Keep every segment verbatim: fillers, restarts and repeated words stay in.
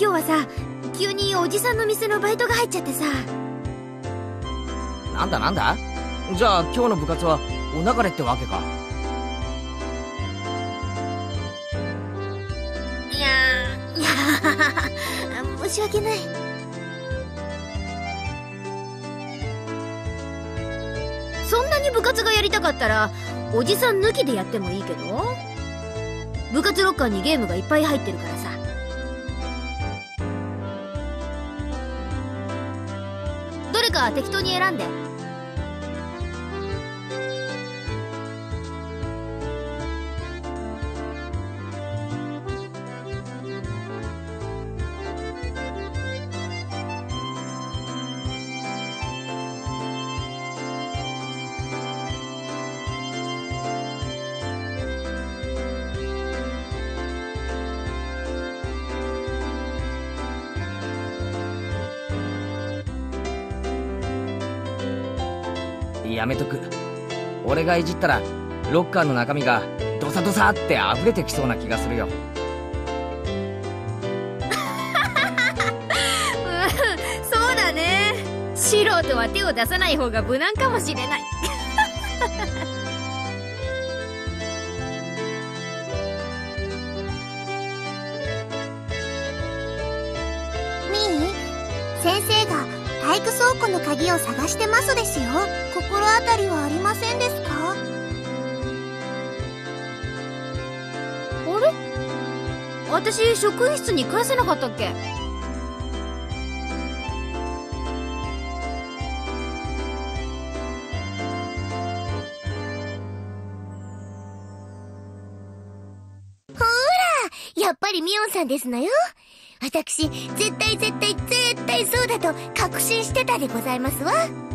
日はさ、急におじさんの店のバイトが入っちゃってさ。 なんだなんだ。じゃあ今日の部活はお流れってわけか。 いやー、いやー申し訳ない。そんなに部活がやりたかったらおじさん抜きでやってもいいけど、部活ロッカーにゲームがいっぱい入ってるからさ。どれか適当に選んで。 やめとく。俺がいじったらロッカーの中身がドサドサって溢れてきそうな気がするよ。 そうだね。素人は手を出さない方が無難かもしれない。 みー、先生が体育倉庫の鍵を探してますですよ。心当たりはありませんですか？ あれ、私職員室に返せなかったっけ？ ほーら、やっぱりミオンさんですのよ。私、絶対絶対絶対そうだと確信してたでございますわ。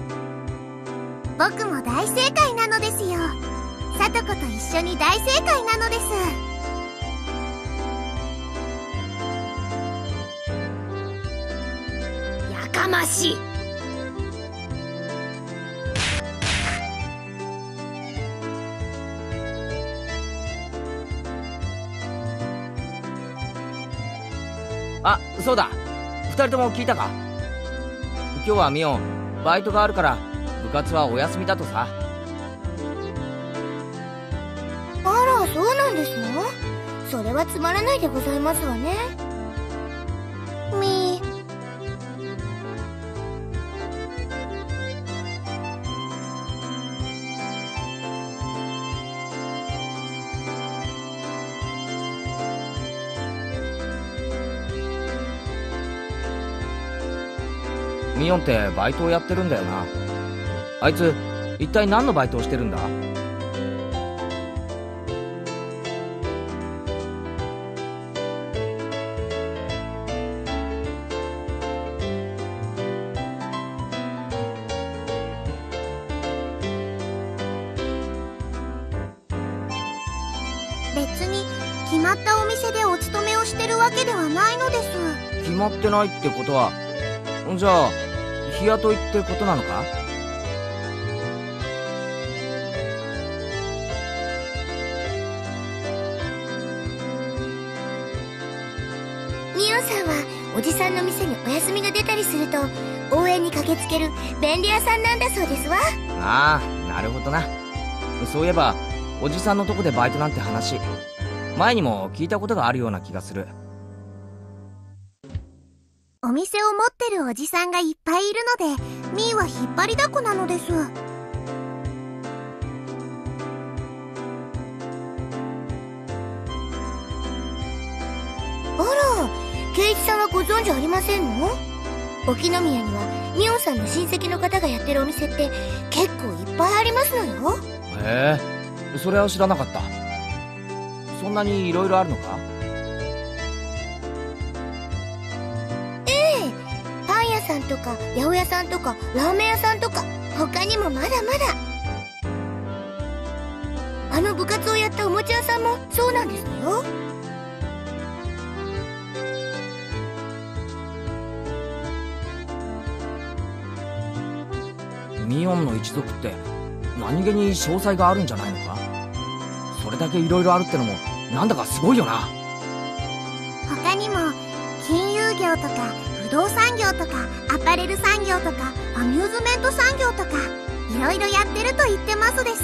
僕も大正解なのですよ。さとこと一緒に大正解なのです。 やかましい。 あ、そうだ。二人とも聞いたか？今日はミオンバイトがあるから部活はお休みだとさ。 あら、そうなんですの？それはつまらないでございますわね。みー。 ミオンってバイトをやってるんだよな。あいつ一体何のバイトをしてるんだ？ 別に決まったお店でお勤めをしてるわけではないのです。 決まってないってことは、じゃあ日雇いってことなのか？ ミオンさんはおじさんの店にお休みが出たりすると応援に駆けつける便利屋さんなんだそうですわ。 ああ、なるほどな。そういえばおじさんのとこでバイトなんて話、前にも聞いたことがあるような気がする。 お店を持ってるおじさんがいっぱいいるので、ミーは引っ張りだこなのです。あら、圭一さんはご存知ありませんの？沖宮にはミオンさんの親戚の方がやってるお店って結構いっぱいありますのよ。 へえ、それは知らなかった。そんなにいろいろあるのか？ パン屋さんとか八百屋さんとかラーメン屋さんとか、他にもまだまだ。あの部活をやったおもちゃ屋さんもそうなんですのよ。 ミオンの一族って何気に詳細があるんじゃないのか？それだけいろいろあるってのもなんだかすごいよな。 他にも金融業とか不動産業とかアパレル産業とかアミューズメント産業とかいろいろやってると言ってますです。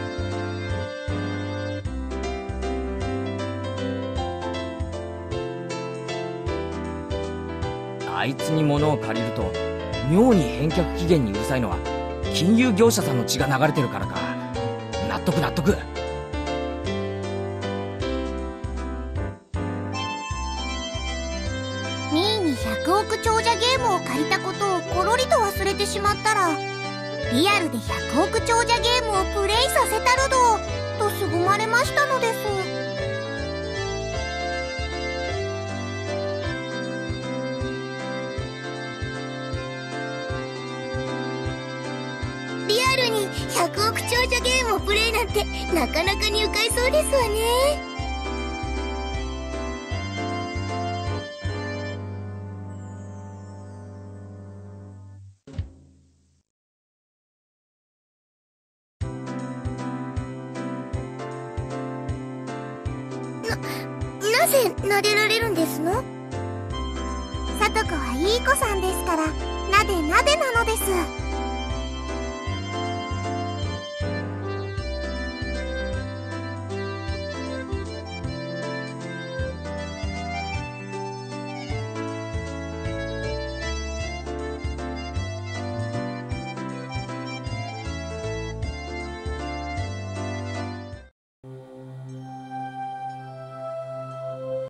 あいつに物を借りると妙に返却期限にうるさいのは金融業者さんの血が流れてるからか。納得納得。 ミーにひゃくおく長者ゲームを借りたことをコロリと忘れてしまったら、リアルでひゃくおく長者ゲームをプレイさせたるどとすぐまれましたのです。リアルにひゃくおく長者ゲームをプレイなんてなかなかに愉快そうですわね。なぜ撫でられるんですの？さとこはいい子さんですから、なでなでなのです。